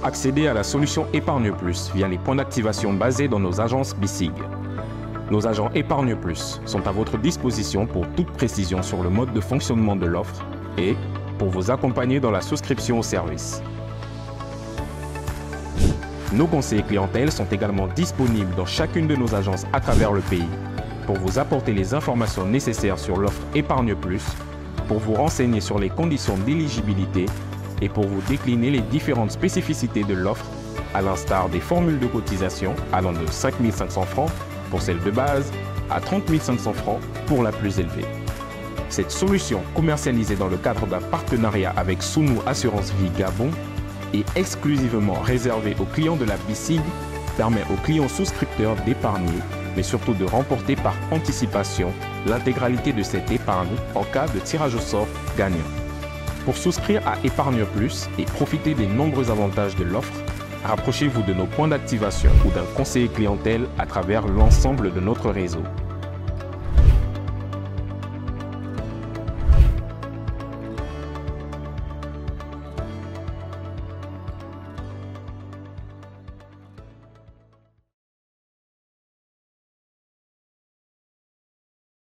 accéder à la solution Épargne Plus via les points d'activation basés dans nos agences BICIG. Nos agents Épargne Plus sont à votre disposition pour toute précision sur le mode de fonctionnement de l'offre et pour vous accompagner dans la souscription au service. Nos conseillers clientèle sont également disponibles dans chacune de nos agences à travers le pays pour vous apporter les informations nécessaires sur l'offre Épargne Plus, pour vous renseigner sur les conditions d'éligibilité et pour vous décliner les différentes spécificités de l'offre, à l'instar des formules de cotisation allant de 5 500 francs pour celle de base à 30 500 francs pour la plus élevée. Cette solution commercialisée dans le cadre d'un partenariat avec Sounou Assurance Vie Gabon et exclusivement réservée aux clients de la BICIG permet aux clients souscripteurs d'épargner, mais surtout de remporter par anticipation l'intégralité de cette épargne en cas de tirage au sort gagnant. Pour souscrire à Épargne Plus et profiter des nombreux avantages de l'offre, rapprochez-vous de nos points d'activation ou d'un conseiller clientèle à travers l'ensemble de notre réseau.